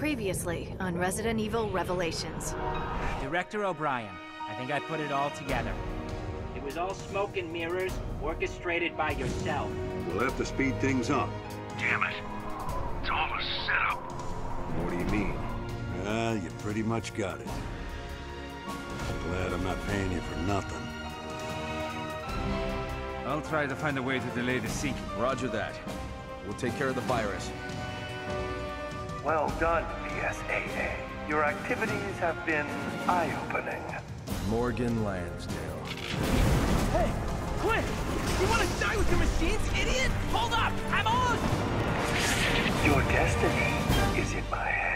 Previously on Resident Evil Revelations. Director O'Brien, I think I put it all together. It was all smoke and mirrors, orchestrated by yourself. We'll have to speed things up. Damn it. It's all a setup. What do you mean? You pretty much got it. Glad I'm not paying you for nothing. I'll try to find a way to delay the sinking. Roger that. We'll take care of the virus. Well done, PSAA. Your activities have been eye-opening. Morgan Lansdale. Hey, Quinn! You want to die with the machines, idiot? Hold up! I'm on! Your destiny is in my hands.